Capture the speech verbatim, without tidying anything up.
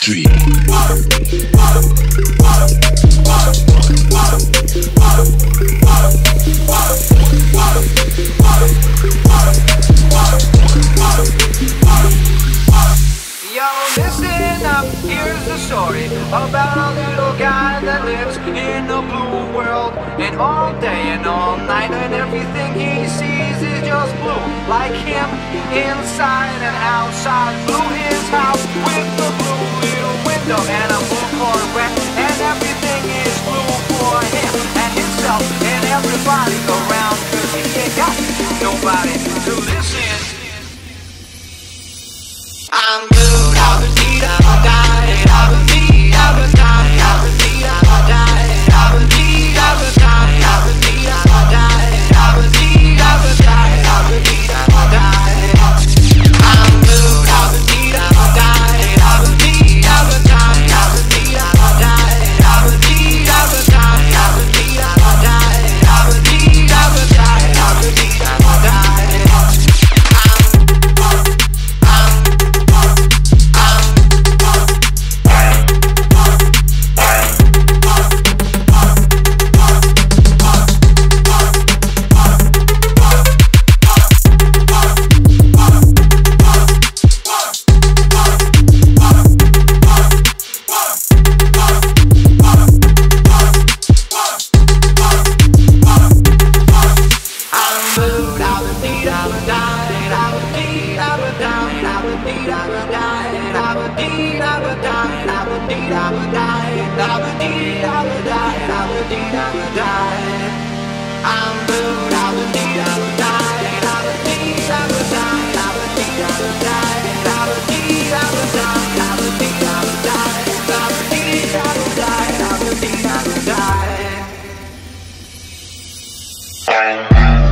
three. Yo, listen up, here's the story about a little guy that lives in a blue world. And all day and all night and everything he sees is just blue. Like him, inside and outside. Blue his house with a blue little window and a blue Corvette. And everything is blue for him and himself and everybody around. Cause he ain't got nobody to listen. I'm blue, I would need, I would die, I would need, I would die, I would need, I would die, I would need, I would die, I would need, I would die, I would need, I would die, I would need, I would die. I'm blue, I would need, I would die, I would need, I would die, I would need, I would die, I would need, I would die, I would need, I would die, I would need, I would die, I would need, I would die. I